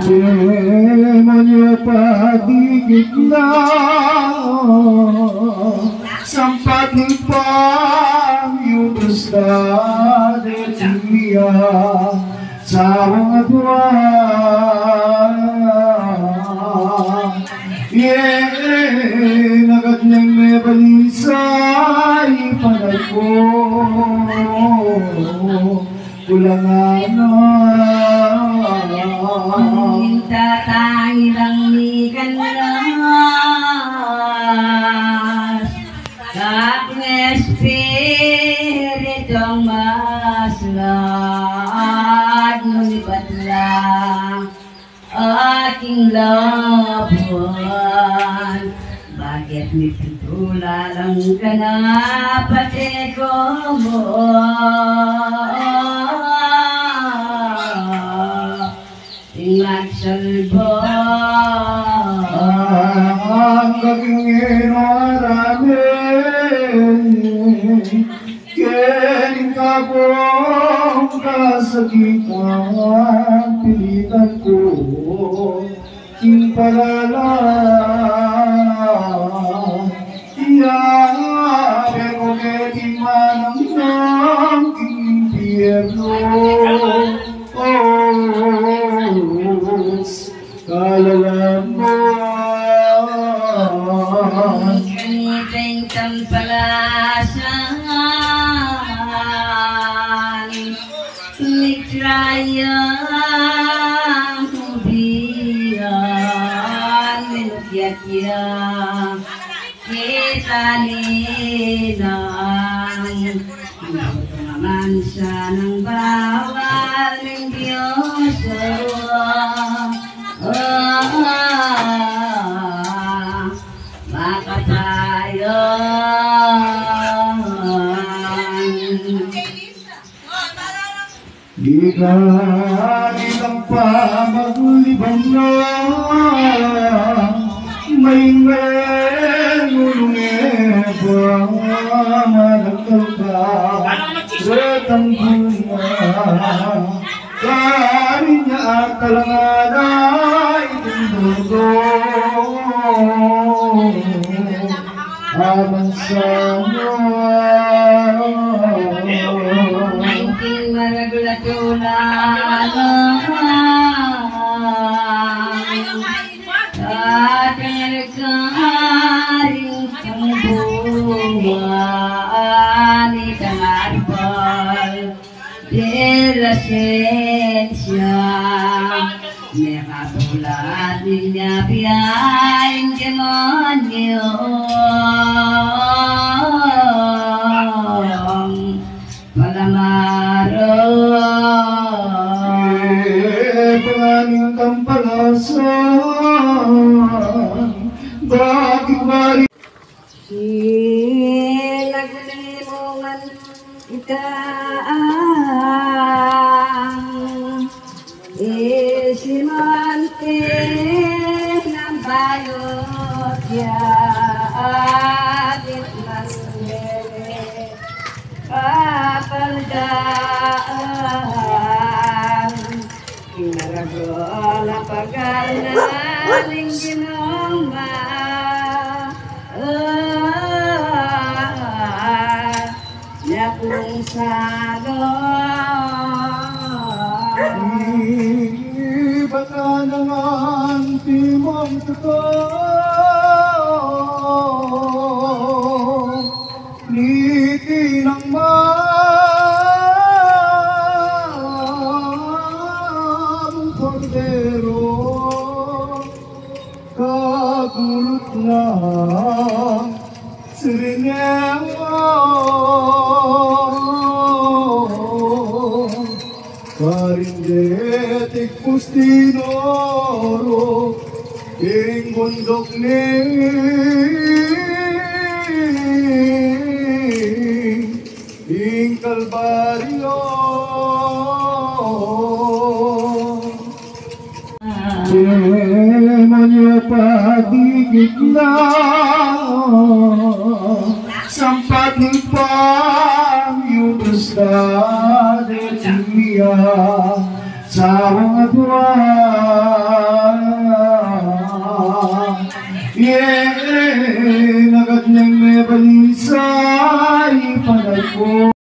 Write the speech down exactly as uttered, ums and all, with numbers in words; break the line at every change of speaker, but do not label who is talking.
Demonyo pagigit na sampating pang-yudusta de Julia sa mga dua. Yeah, nagat niyang may balisay panag ko kulangan na
tatangi lang ni kanas kang espiritu ang maslad nulipat lang aking labuan. Bakit nagtutulalang ka na pati ko mo? Nagsalba
ang kaging aramin keling kabong kasakitan pilitan ko king palala iyabe ko keling manang ng king pierno. Kalalaman
kaniting tampalasan nikrayang hubian minukyat-yat kita nilang naman siya ng bawal ng Diyos
di ka ilang pa maglibang na may nulungin pa malakal ka retang bunga kari niya at talanganay tundugo habang sa
maragulatulan at nagkaring pangbuwan itanarpal de la ciencia nakatulad niya biyayang demonyo
panganing kampalasan bakit bari
naglimungan itaang isimante ng bayot yaagit ng bere kapaldaan kinaragol ang pagkanaling ginoma niya kung salon
iba ka naman timong totoo niti ng mabong kordero kagulot na siringewa karindetik pustinoro ing bundok ni ing kalbaryo demonyo pagigit na sampating pang-yudusta de Julia sa mga dua. Yeah, nagat niyang may balisay, panay ko.